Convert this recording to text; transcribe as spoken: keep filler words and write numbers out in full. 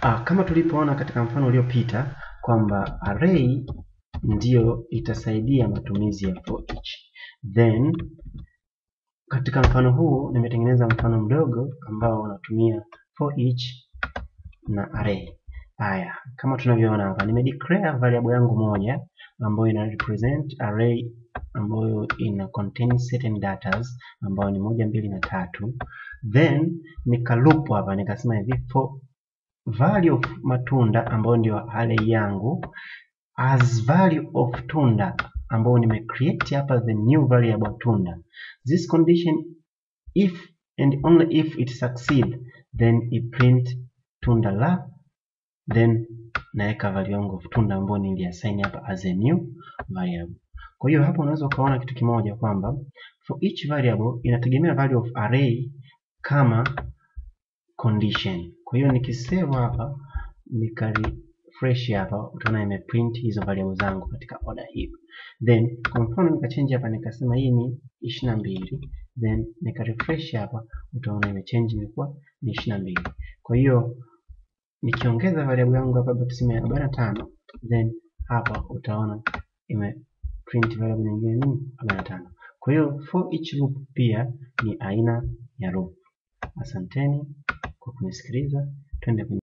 Ah, kama tulipoona katika mfano uliopita kwamba array ndio itasaidia matumizi ya for each. Then katika mfano huu nimetengeneza mfano mdogo ambao unatumia for each na array. Haya, kama tunavyoona hapa nimedeclare variable yangu moja ambayo ina represent array ambayo ina contain certain datas ambayo ni moja, mbili na tatu. Then nika loop hapa nikasema hivi for value of matunda ambayo ndio array yangu as value of tunda ambayo nime create hapa the new variable tunda. This condition if and only if it succeed then it print tunda la, then naweka value yangu of tunda ambayo niliassign hapa as a new variable. Kwa hiyo hapo unaweza ukaona kitu kimoja kwamba for each variable inategemea value of array kama condition. Kwa hiyo nikisave hapa nika refresh hapa utaona imeprint hizo variable zangu katika order hiyo. Then kwa mfano nikachange hapa nikasema hii ni ishirini na mbili, then nika refresh hapa utaona imechange imekuwa ni ishirini na mbili. Kwa hiyo nikiongeza variable yangu hapa tuseme arobaini na tano, then hapa utaona ime print variable nyingine ni arobaini na tano. Kwa hiyo for each loop pia ni aina ya loop. Asanteni kwa kunisikiliza. Twende